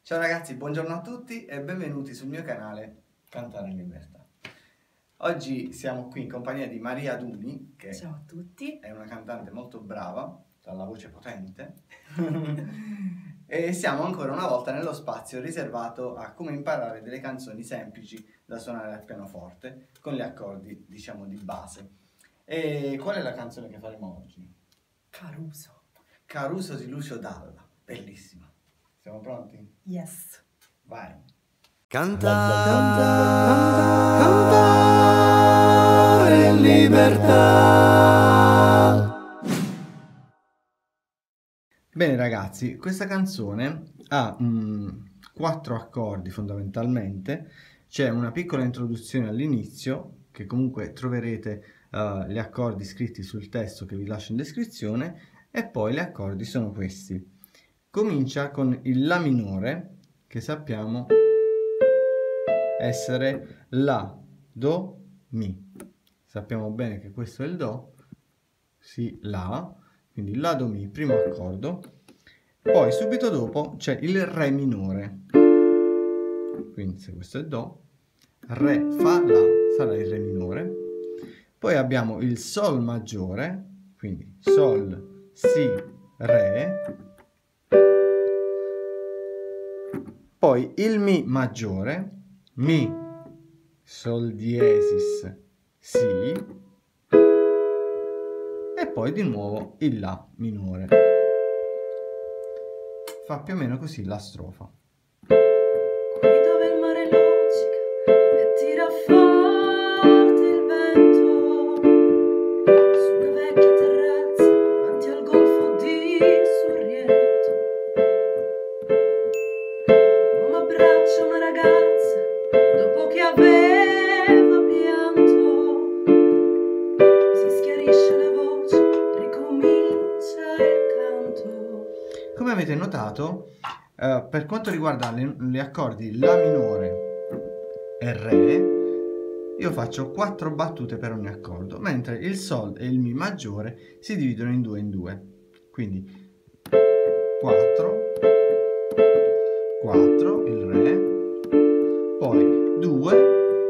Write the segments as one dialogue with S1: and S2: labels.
S1: Ciao ragazzi, buongiorno a tutti e benvenuti sul mio canale Cantare in Libertà. Oggi siamo qui in compagnia di Maria Duni, che
S2: ciao a tutti,
S1: è una cantante molto brava, dalla voce potente, e siamo ancora una volta nello spazio riservato a come imparare delle canzoni semplici da suonare al pianoforte con gli accordi, diciamo, di base. E qual è la canzone che faremo oggi?
S2: Caruso.
S1: Caruso di Lucio Dalla, bellissima. Siamo pronti?
S2: Yes.
S1: Vai.
S3: Cantare in libertà.
S1: Bene ragazzi, questa canzone ha 4 accordi fondamentalmente. C'è una piccola introduzione all'inizio, che comunque troverete gli accordi scritti sul testo che vi lascio in descrizione, e poi gli accordi sono questi. Comincia con il La minore, che sappiamo essere La, Do, Mi. Sappiamo bene che questo è il Do, Si, La, quindi La, Do, Mi, primo accordo. Poi subito dopo c'è il Re minore, quindi se questo è Do, Re, Fa, La, sarà il Re minore. Poi abbiamo il Sol maggiore, quindi Sol, Si, Re. Poi il Mi maggiore, Mi, Sol diesis, Si, e poi di nuovo il La minore. Fa più o meno così la strofa.
S2: Qui dove il mare luccica e tira forte il vento, su una vecchia terrazza davanti al golfo di Sorrento, un uomo abbraccia una ragazza dopo che aveva pianto, si schiarisce la voce, ricomincia il canto.
S1: Come avete notato, per quanto riguarda gli accordi La minore e Re, io faccio 4 battute per ogni accordo, mentre il Sol e il Mi maggiore si dividono in due. Quindi 4, 4, il Re, poi 2,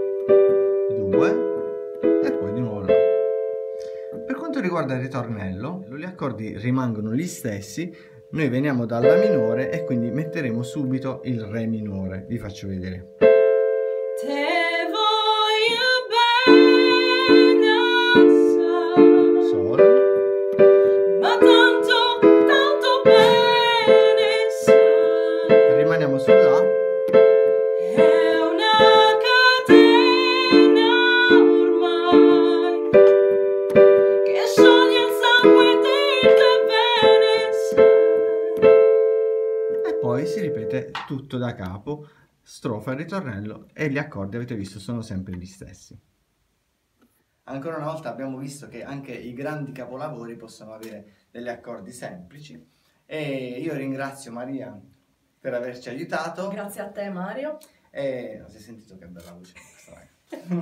S1: 2 e poi di nuovo La. Per quanto riguarda il ritornello, gli accordi rimangono gli stessi. Noi veniamo dalla minore e quindi metteremo subito il Re minore. Vi faccio vedere.
S2: Te voglio bene assai,
S1: Sol,
S2: ma tanto bene sai,
S1: rimaniamo sul La,
S2: è una catena ormai, che scioglie il sangue di te bene sai.
S1: e poi si ripete tutto da capo, strofa e ritornello, e gli accordi avete visto sono sempre gli stessi. Ancora una volta abbiamo visto che anche i grandi capolavori possono avere degli accordi semplici, e io ringrazio Maria per averci aiutato.
S2: Grazie a te Mario.
S1: E si è sentito che bella voce questa, raga.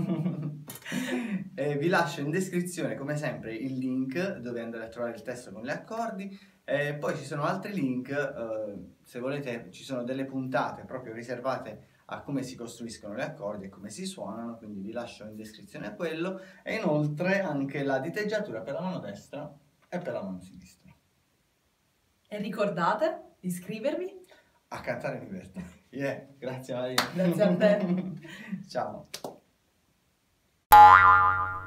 S1: E vi lascio in descrizione come sempre il link dove andare a trovare il testo con gli accordi, e poi ci sono altri link, se volete ci sono delle puntate proprio riservate a come si costruiscono gli accordi e come si suonano, quindi vi lascio in descrizione quello, e inoltre anche la diteggiatura per la mano destra e per la mano sinistra.
S2: E ricordate di iscrivervi.
S1: A cantare in libertà. Yeah, grazie Maria.
S2: Grazie a te.
S1: Ciao.